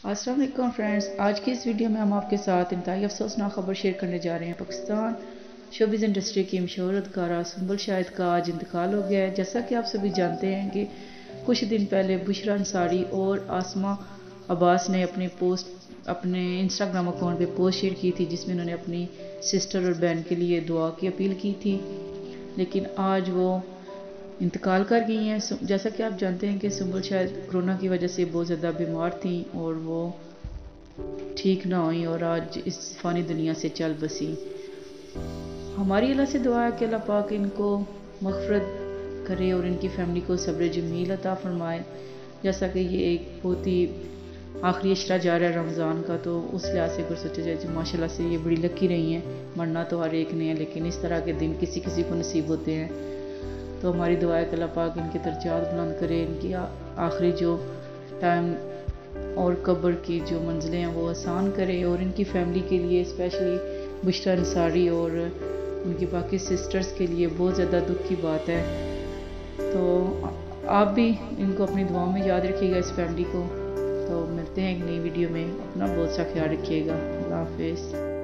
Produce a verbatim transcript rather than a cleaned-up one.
अस्सलाम वालेकुम फ्रेंड्स, आज की इस वीडियो में हम आपके साथ इंतहाई अफसोसनाक खबर शेयर करने जा रहे हैं। पाकिस्तान शोबिज़ इंडस्ट्री की मशहूर अदकारा सुंबुल शाहिद का आज इंतकाल हो गया है। जैसा कि आप सभी जानते हैं कि कुछ दिन पहले बुशरा अंसारी और आसमा अब्बास ने अपनी पोस्ट अपने इंस्टाग्राम अकाउंट पे पोस्ट शेयर की थी, जिसमें उन्होंने अपनी सिस्टर और बहन के लिए दुआ की अपील की थी। लेकिन आज वो इंतकाल कर गई हैं। जैसा कि आप जानते हैं कि सुंबुल शायद कोरोना की वजह से बहुत ज़्यादा बीमार थी और वो ठीक ना हुई और आज इस फ़ानी दुनिया से चल बसी। हमारी अल्लाह से दुआ है कि अल्लाह पाक इनको मग़फ़िरत करे और इनकी फ़ैमिली को सब्र जमील अता फ़रमाए। जैसा कि ये एक बहुत ही आखिरी अशरा जा रहा है रमज़ान का, तो उस लिहाज से अगर सोचा जाए तो माशाल्लाह से ये बड़ी लकी रही हैं। मरना तो हर एक ने है, लेकिन इस तरह के दिन किसी किसी को नसीब होते हैं। तो हमारी दुआ है कि अल्लाह पाक इनके दर्जात बुलंद करे, इनकी आखिरी जो टाइम और कब्र की जो मंजिलें हैं वो आसान करे, और इनकी फ़ैमिली के लिए स्पेशली बुशरा अंसारी और उनकी बाकी सिस्टर्स के लिए बहुत ज़्यादा दुख की बात है। तो आप भी इनको अपनी दुआओं में याद रखिएगा, इस फैमिली को। तो मिलते हैं एक नई वीडियो में, अपना बहुत सा ख्याल रखिएगा। अल्लाह हाफिज़।